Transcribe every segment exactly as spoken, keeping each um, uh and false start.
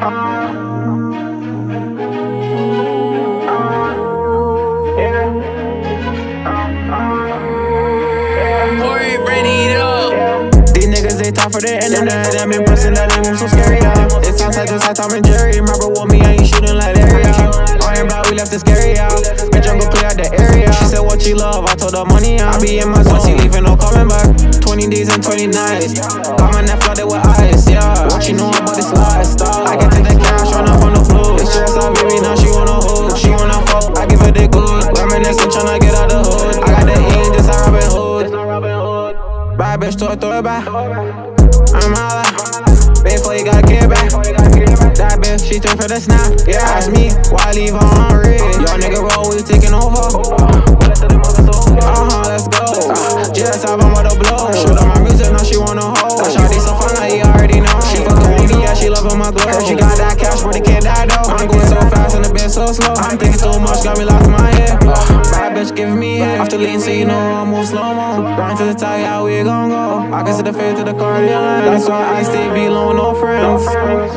These niggas, they talk for the internet. I'm in person, that ain't move so scary, yeah. It sounds like just like Tom and Jerry. Remember with me, I ain't shooting like Larry, yeah. On your block, we left the scary, yeah. Bitch, I'm gon' play out the area. She said what she love, I told her money, yeah. I be in my zone, she leaving, no coming back. Twenty days and twenty nights. Got my neck flooded with ice, yeah. What you know about this lifestyle? I get to the cash, run up on the floor. It's stress out, baby, now she wanna hold. She wanna fuck, I give her the good. Reminiscing, tryna get out the hood. I got the ink, this a Robinhood. Bad bitch, throw it, throw it back. I'm holla. Big before you gotta get back. That bitch, she took for the snap. Yeah, ask me, why leave her on red? Yo, nigga, roll, we taking over. Uh-huh, let's go. Just album with a blow. Shoot up my music, now she wanna hold. That shawty so fun, now you already know. She fucking with me, yeah, she loving my glow. Heard she got that cash, but it can't die though. I'm going so fast and the bitch so slow. I'm thinking so much, got me lost in my head. Bad bitch giving me head. After lean, so you know I move slow-mo. Run to the top, yeah, we gon' go. I can see the face to the cardio line. That's why I stay below, no friends.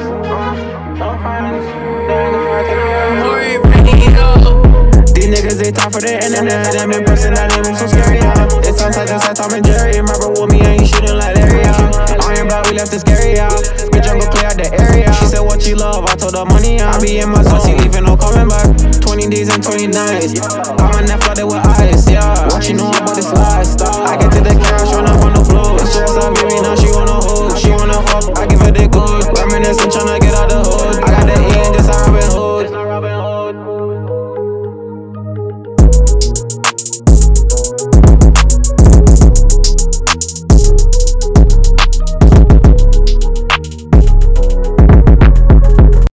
These niggas, they talk for the internet. I'm in person, that ain't move so scary, yeah. It sounds like just like Tom and Jerry. Remember with me, I ain't shooting like Larry, yeah. On your block, we left the scary, yeah. Bitch, I'm gon' play out the area. She said what she love, I told her money, yeah. I be in my zone, she leaving, no coming back. Twenty days and twenty nights. Got my neck flooded with ice, yeah. What you know about